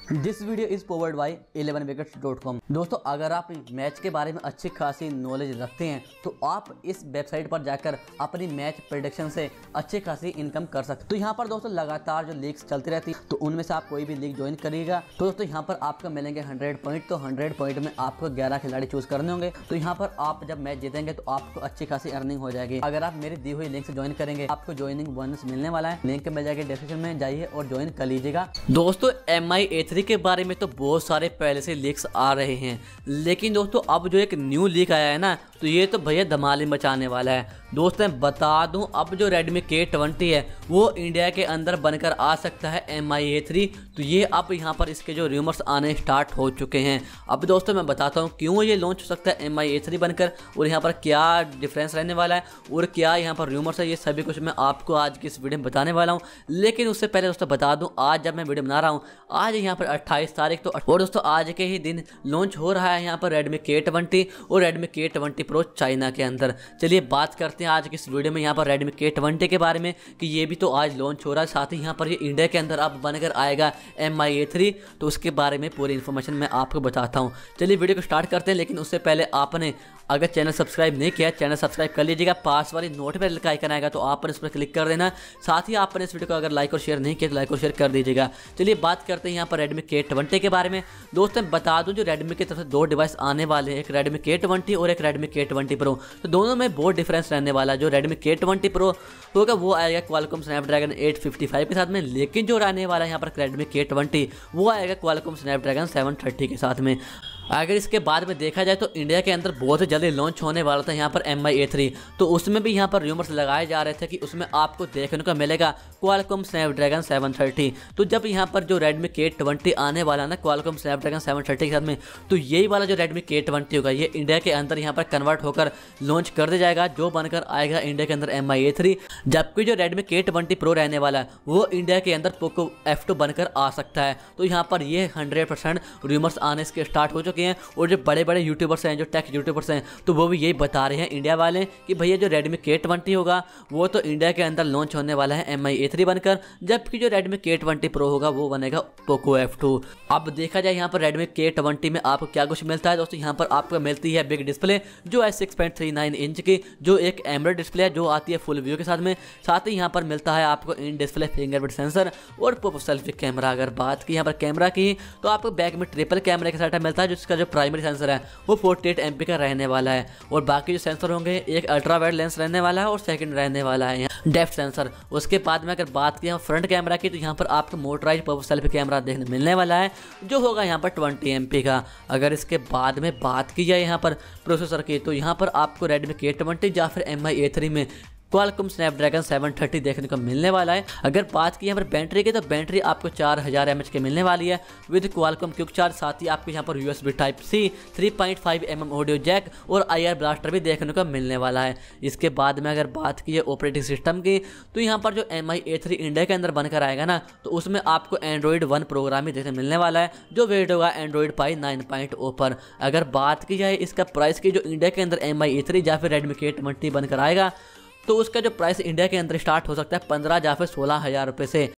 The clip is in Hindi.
This video is powered by 11wickets.com। दोस्तों, अगर आप मैच के बारे में अच्छी खासी नॉलेज रखते हैं तो आप इस वेबसाइट पर जाकर अपनी मैच प्रेडिक्शन से अच्छी खासी इनकम कर सकते हैं। तो यहाँ पर दोस्तों लगातार जो लीग्स चलती रहती है, तो उनमें से आप कोई भी लीग ज्वाइन करिएगा तो दोस्तों यहाँ पर आपको मिलेंगे 100 पॉइंट। तो 100 पॉइंट में आपको 11 खिलाड़ी चूज करने होंगे। तो यहाँ पर आप जब मैच जीतेंगे तो आपको अच्छी खासी अर्निंग हो जाएगी। अगर आप मेरी दी हुई लिंक से ज्वाइन करेंगे आपको ज्वाइनिंग बोनस मिलने वाला है। लिंक मिल जाएगी डिस्क्रिप्शन में, जाइए और ज्वाइन कर लीजिएगा। दोस्तों, MI A3 के बारे में तो बहुत सारे पहले से लीक्स आ रहे हैं, लेकिन दोस्तों अब जो एक न्यू लीक आया है ना, तो ये तो भैया धमाल मचाने वाला है। दोस्तों मैं बता दूं, अब जो Redmi K20 है वो इंडिया के अंदर बनकर आ सकता है MI A3। तो ये अब यहाँ पर इसके जो रूमर्स आने स्टार्ट हो चुके हैं। अब दोस्तों मैं बताता हूँ क्यों ये लॉन्च हो सकता है MI A3 बनकर, और यहाँ पर क्या डिफरेंस रहने वाला है और क्या यहाँ पर रूमर्स है, ये सभी कुछ मैं आपको आज की इस वीडियो में बताने वाला हूँ। लेकिन उससे पहले दोस्तों बता दूँ, आज जब मैं वीडियो बना रहा हूँ, आज यहाँ पर 28 तारीख, तो और दोस्तों आज के ही दिन लॉन्च हो रहा है यहाँ पर Redmi K20 और Redmi K20 Pro चाइना के अंदर। चलिए बात करते हैं आज की इस वीडियो में यहाँ पर Redmi K20 के बारे में कि ये भी तो आज लॉन्च हो रहा है, साथ ही यहाँ पर ये इंडिया के अंदर अब बनकर आएगा MI A3। तो उसके बारे में पूरी इन्फॉर्मेशन मैं आपको बताता हूँ। चलिए वीडियो को स्टार्ट करते हैं, लेकिन उससे पहले आपने अगर चैनल सब्सक्राइब नहीं किया, चैनल सब्सक्राइब कर लीजिएगा। पास वाली नोटिफिकेशन का आइकन आएगा तो आपने इस पर क्लिक कर देना। साथ ही आपने इस वीडियो को अगर लाइक और शेयर नहीं किया तो लाइक और शेयर कर दीजिएगा। चलिए बात करते हैं यहाँ पर Redmi K20 के बारे में। दोस्तों बता दूं, जो Redmi की तरफ से दो डिवाइस आने वाले हैं, एक Redmi K20 और एक Redmi K20 Pro। तो दोनों में बहुत डिफरेंस रहने वाला है। जो Redmi K20 Pro होगा वो आएगा Qualcomm Snapdragon 855 के साथ में, लेकिन जो रहने वाला है यहाँ पर Redmi K20 वो आएगा Qualcomm Snapdragon 730 के साथ में। अगर इसके बाद में देखा जाए तो इंडिया के अंदर बहुत ही जल्दी लॉन्च होने वाला था यहाँ पर MI A3। तो उसमें भी यहाँ पर रूमर्स लगाए जा रहे थे कि उसमें आपको देखने को मिलेगा Qualcomm Snapdragon 730। तो जब यहाँ पर जो Redmi K20 आने वाला ना Qualcomm Snapdragon 730 के साथ में, तो यही वाला जो Redmi K20 होगा ये इंडिया के अंदर यहाँ पर कन्वर्ट होकर लॉन्च कर दिया जाएगा, जो बनकर आएगा इंडिया के अंदर MI A3। जबकि जो Redmi K20 Pro रहने वाला है वो इंडिया के अंदर Poco F2 बनकर आ सकता है। तो यहाँ पर ये 100% रूमर्स आने इसके स्टार्ट हो चुके हैं। और जो बड़े बड़े यूट्यूबर्स हैं, जो टेक यूट्यूबर्स हैं, तो वो भी यही बता रहे हैं इंडिया वाले कि भैया जो Redmi K20 होगा वो तो इंडिया के अंदर लॉन्च होने वाला है MI A3 बनकर, जबकि जो Redmi K20 Pro होगा वो बनेगा Poco F2। अब देखा जाए यहाँ पर Redmi K20 में आपको क्या कुछ मिलता है। दोस्तों यहाँ पर आपको मिलती है बिग डिस्प्ले जो है 6.39 इंच की, जो एक एमोलेड डिस्प्ले है जो आती है फुल व्यू के साथ में। साथ ही यहाँ पर मिलता है आपको इन डिस्प्ले फिंगरप्रिंट सेंसर और पॉप सेल्फी कैमरा। अगर बात की यहाँ पर कैमरा की, तो आपको बैक में ट्रिपल कैमरे के साथ मिलता है, जिसका जो प्राइमरी सेंसर है वो 48 MP का रहने वाला है। और बाकी जो सेंसर होंगे, एक अल्ट्रा वाइड लेंस रहने वाला है और सेकंड रहने वाला है डेप्थ सेंसर। उसके बाद में अगर बात की फ्रंट कैमरा की, तो यहाँ पर आपको मोटराइज पॉप सेल्फी कैमरा देखने मिलने वाला है, जो होगा यहाँ पर 20 MP का। अगर इसके बाद में बात की जाए यहाँ पर प्रोसेसर की, तो यहाँ पर आपको Redmi K20 या फिर MI A3 में Qualcomm Snapdragon 730 देखने को मिलने वाला है। अगर बात की यहाँ पर बैटरी की, तो बैटरी आपको 4000 mAh की मिलने वाली है विद Qualcomm क्विक चार्ज। साथ ही आपको यहाँ पर USB Type-C 3.5 mm audio jack और IR ब्लास्टर भी देखने को मिलने वाला है। इसके बाद में अगर बात की ऑपरेटिंग सिस्टम की, तो यहाँ पर जो MI A3 इंडिया के अंदर बनकर आएगा ना, तो उसमें आपको Android 1 प्रोग्राम ही देखने मिलने वाला है, जो वेट होगा Android Pie 9.0 पर। अगर बात की जाए इसका प्राइस की, जो इंडिया के अंदर MI A3 या फिर Redmi K20 बनकर आएगा, तो उसका जो प्राइस इंडिया के अंदर स्टार्ट हो सकता है 15 या फिर 16 हज़ार रुपये से।